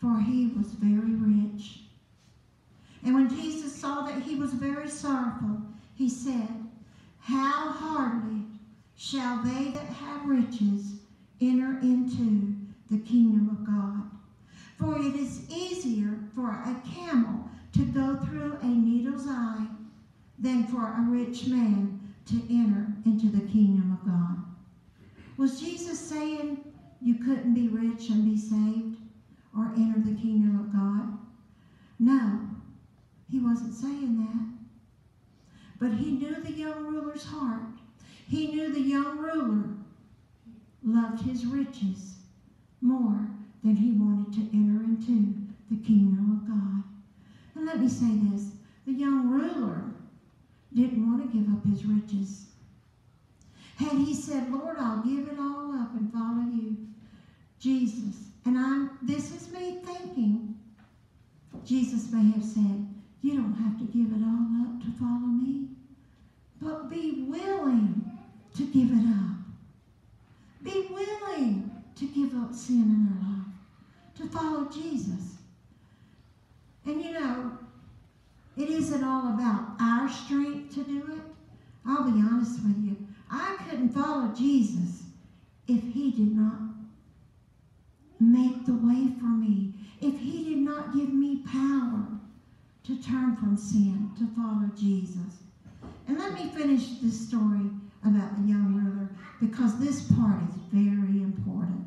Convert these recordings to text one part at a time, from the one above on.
for he was very rich. And when Jesus saw that he was very sorrowful, he said, how hardly shall they that have riches enter into the kingdom of God. For it is easier for a camel to go through a needle's eye than for a rich man to enter into the kingdom of God. Was Jesus saying you couldn't be rich and be saved or enter the kingdom of God? No, he wasn't saying that. But he knew the young ruler's heart. He knew the young ruler loved his riches more than he wanted to enter into the kingdom of God. And let me say this, the young ruler didn't want to give up his riches. Had he said, Lord, I'll give it all up and follow you, Jesus, and this is me thinking, Jesus may have said, you don't have to give it all up to follow me, but be willing to give it up. Be willing to give up sin in our life, to follow Jesus. And you know, it isn't all about our strength to do it. I'll be honest with you. I couldn't follow Jesus if he did not make the way for me, if he did not give me power to turn from sin to follow Jesus. And let me finish this story about the young ruler, because this part is very important.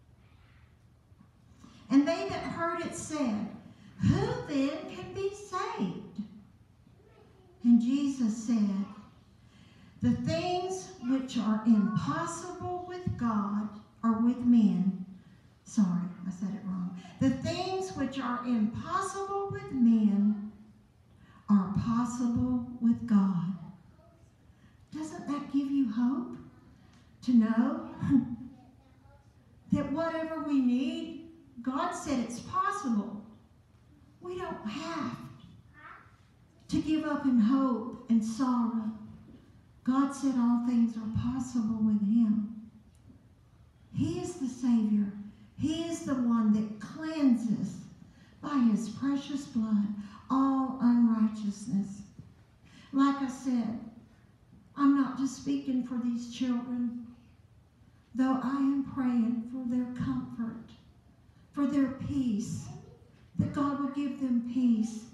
And they that heard it said, who then can be saved? And Jesus said, the things which are impossible with God or with men, sorry, I said it wrong. The things which are impossible with men are possible with God. Doesn't that give you hope to know that whatever we need, God said it's possible. We don't have to give up in hope and sorrow. God said all things are possible with him. He is the Savior. He is the one that cleanses by his precious blood all unrighteousness. Like I said, I'm not just speaking for these children, though I am praying for their comfort, for their peace, that God will give them peace.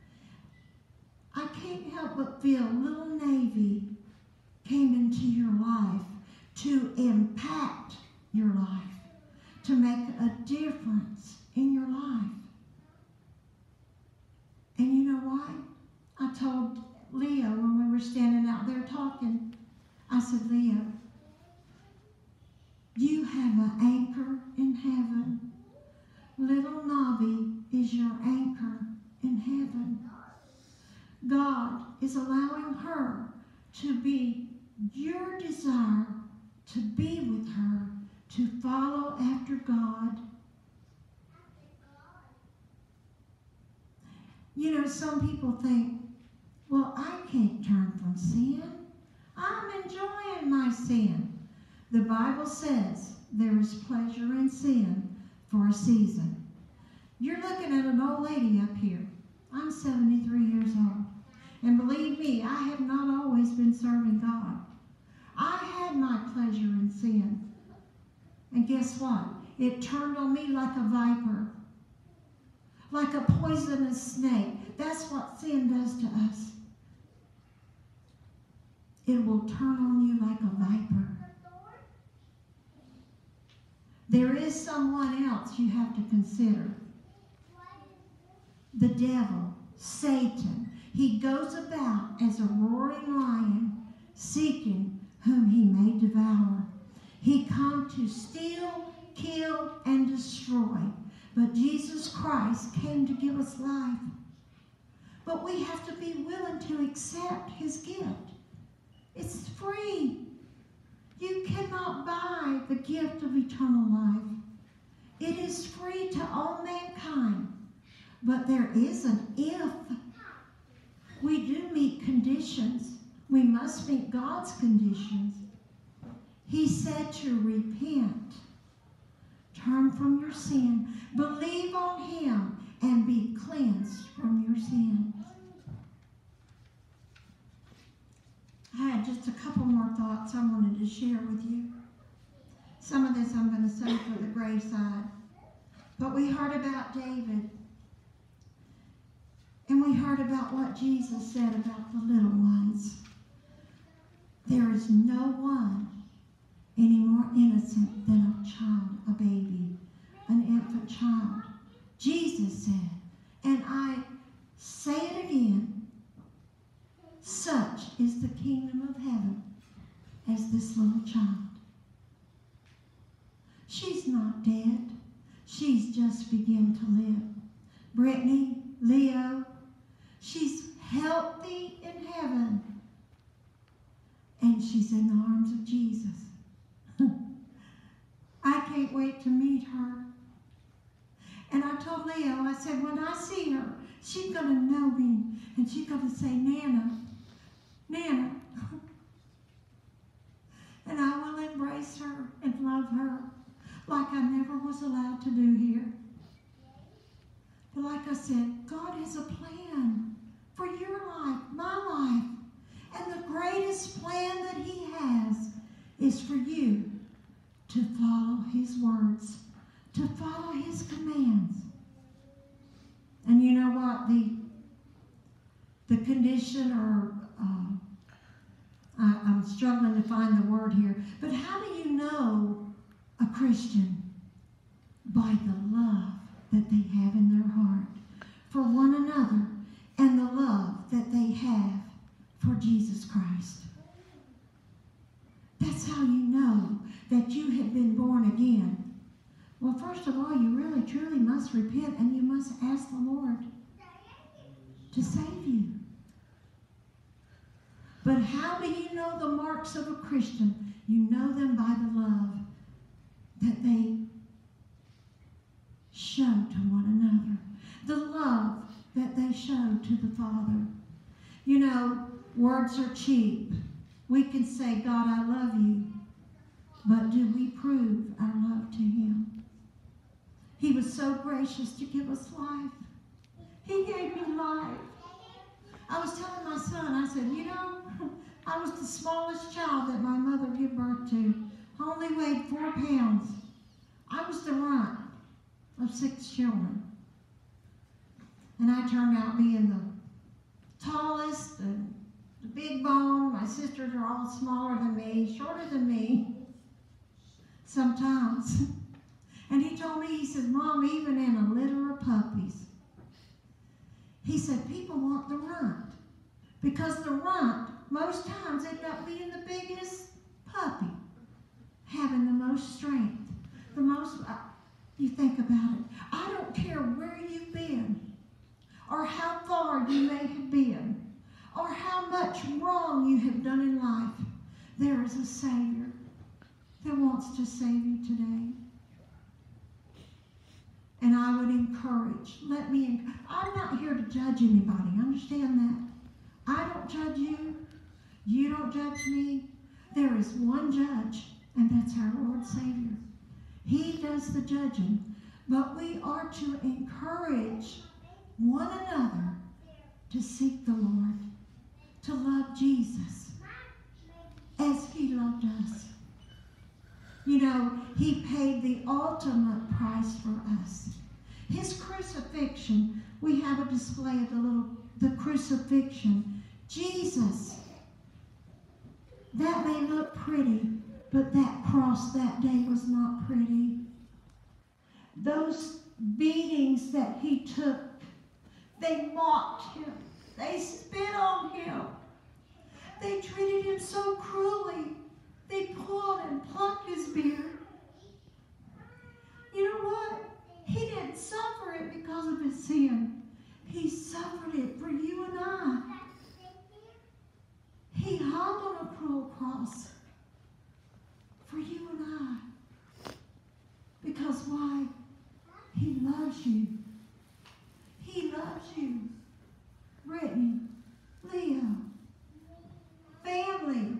I can't help but feel little Navy came into your life to impact your life, to make a difference in your life. And you know why? I told Leo when we were standing out there talking, I said, Leo, you have an anchor in heaven. Little Navi is your anchor in heaven. God is allowing her to be your desire to be with her, to follow after God. You know, some people think, well, I can't turn from sin. I'm enjoying my sin. The Bible says there is pleasure in sin for a season. You're looking at an old lady up here. I'm 73 years old. And believe me, I have not always been serving God. I had my pleasure in sin. And guess what? It turned on me like a viper, like a poisonous snake. That's what sin does to us. It will turn on you like a viper. There is someone else you have to consider. The devil, Satan. He goes about as a roaring lion, seeking whom he may devour. He comes to steal, kill, and destroy. But Jesus Christ came to give us life. But we have to be willing to accept his gift. It's free. You cannot buy the gift of eternal life. It is free to all mankind. But there is an if. We do meet conditions. We must meet God's conditions. He said to repent, turn from your sin, believe on thoughts I wanted to share with you. Some of this I'm going to say for the graveside. But we heard about David. And we heard about what Jesus said about the little ones. There is no one any more innocent than a child, a baby, an infant child. Jesus said, and I say it again, such is the kingdom of heaven as this little child. She's not dead. She's just begun to live. Brittany, Leo, she's healthy in heaven. And she's in the arms of Jesus. I can't wait to meet her. And I told Leo, I said, when I see her, she's going to know me. And she's going to say, Nana, Nana. And I will embrace her and love her like I never was allowed to do here. But like I said, God has a plan for your life, my life. And the greatest plan that he has is for you to follow his words, to follow his commands. And you know what? The condition, or I'm struggling to find the word here, but how do you know a Christian? By the love that they have in their heart for one another and the love that they have for Jesus Christ. That's how you know that you have been born again. Well, first of all, you really truly must repent, and you must ask the Lord to save you. But how do you know the marks of a Christian? You know them by the love that they show to one another. The love that they show to the Father. You know, words are cheap. We can say, God, I love you. But do we prove our love to him? He was so gracious to give us life. He gave me life. I was telling my son, I said, you know, I was the smallest child that my mother gave birth to. I only weighed 4 pounds. I was the runt of 6 children. And I turned out being the tallest and the big bone. My sisters are all smaller than me, shorter than me, sometimes. And he told me, he said, Mom, even in a litter of puppies, he said, people want the runt. Because the runt, most times, end up being the biggest puppy, having the most strength, the most, you think about it. I don't care where you've been, or how far you may have been, or how much wrong you have done in life. There is a Savior that wants to save you today. And I would encourage, I'm not here to judge anybody, understand that. I don't judge you, you don't judge me. There is one judge, and that's our Lord Savior. He does the judging, but we are to encourage one another to seek the Lord, to love Jesus as he loved us. You know, he paid the ultimate price for us. His crucifixion, we have a display of the crucifixion. Jesus, that may look pretty, but that cross that day was not pretty. Those beatings that he took, they mocked him. They spit on him. They treated him so cruelly. They pulled and plucked his beard. You know what? He didn't suffer it because of his sin. He suffered it for you and I. He hung on a cruel cross for you and I. Because why? He loves you. He loves you. Brittany, Leo, family,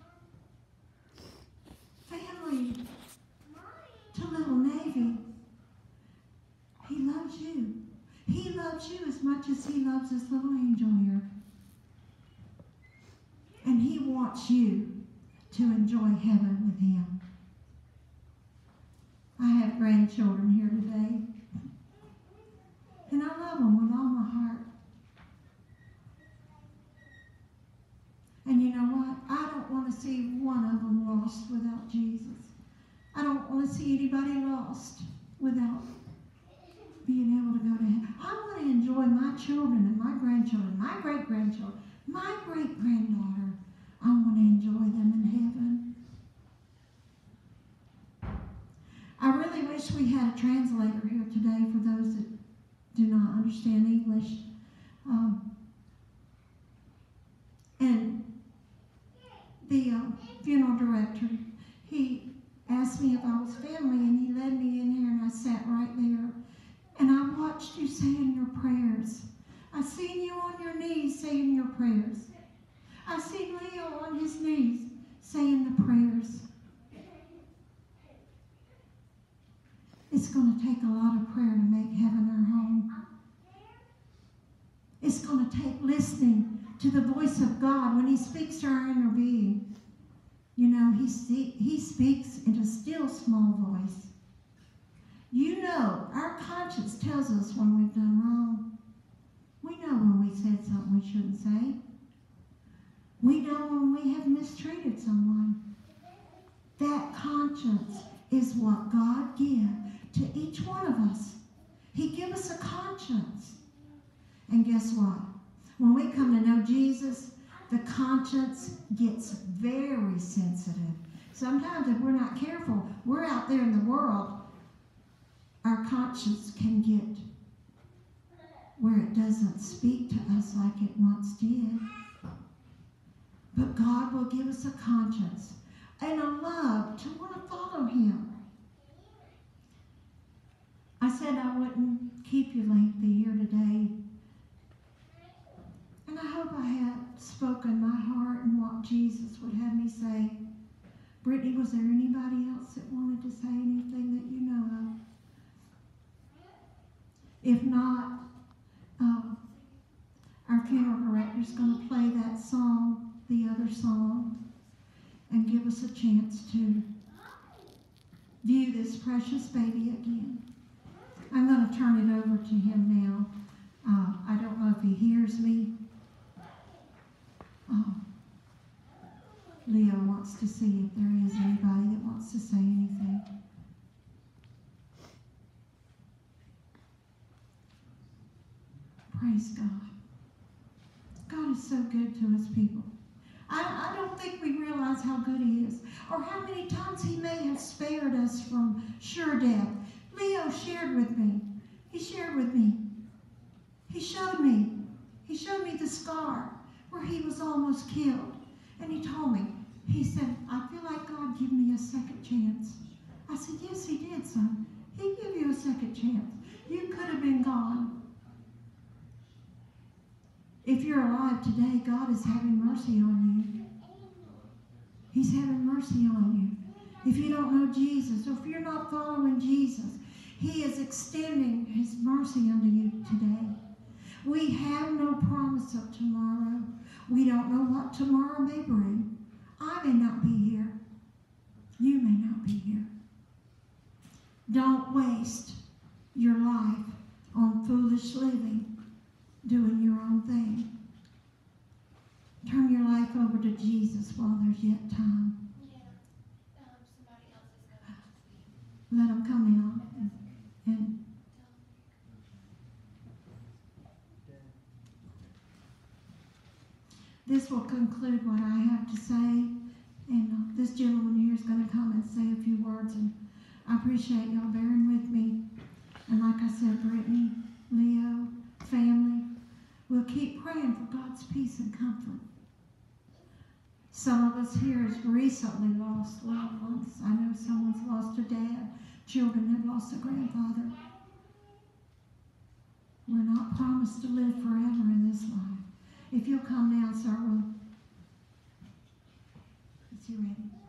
to Little Navy. He loves you. He loves you as much as he loves this little angel here. And he wants you to to enjoy heaven with Him. I have grandchildren here today, and I love them with all my heart. And you know what? I don't want to see one of them lost without Jesus. I don't want to see anybody lost without being able to go to heaven. I want to enjoy my children and my grandchildren, my great-grandchildren, my great-granddaughter. I want to enjoy them in heaven. I really wish we had a translator here today for those that do not understand English. And the funeral director, he asked me if I was family, and he led me in here, and I sat right there. And I watched you saying your prayers. I seen you on your knees saying your prayers. I seen Leo on his knees saying the prayers. It's going to take a lot of prayer to make heaven our home. It's going to take listening to the voice of God when He speaks to our inner being. You know, He speaks in a still small voice. You know, our conscience tells us when we've done wrong. We know when we said something we shouldn't say. We know when we have mistreated someone. That conscience is what God gives to each one of us. He gives us a conscience. And guess what? When we come to know Jesus, the conscience gets very sensitive. Sometimes if we're not careful, we're out there in the world, our conscience can get where it doesn't speak to us like it once did. But God will give us a conscience and a love to want to follow Him. I said I wouldn't keep you lengthy here today. And I hope I have spoken my heart and what Jesus would have me say. Brittany, was there anybody else that wanted to say anything that you know of? If not, our funeral director is going to play that song, the other song, and give us a chance to view this precious baby again. I'm going to turn it over to him now. I don't know if he hears me. Leo wants to see if there is anybody that wants to say anything. Praise God. God is so good to His people. I don't think we realize how good He is, or how many times He may have spared us from sure death. Leo shared with me. He shared with me. He showed me. He showed me the scar where he was almost killed. And he told me, he said, I feel like God gave me a second chance. I said, yes, He did, son. He gave you a second chance. You could have been gone. If you're alive today, God is having mercy on you. He's having mercy on you. If you don't know Jesus, or if you're not following Jesus, He is extending His mercy unto you today. We have no promise of tomorrow. We don't know what tomorrow may bring. I may not be here. You may not be here. Don't waste your life on foolish living, doing your own thing. Turn your life over to Jesus while there's yet time. Somebody else is going to speak. Let them come out and this will conclude what I have to say. And this gentleman here is going to come and say a few words. And I appreciate y'all bearing with me. And like I said, Brittany, Leo, family, we'll keep praying for God's peace and comfort. Some of us here has recently lost loved ones. I know someone's lost a dad. Children have lost a grandfather. We're not promised to live forever in this life. If you'll come now, sir, is he ready?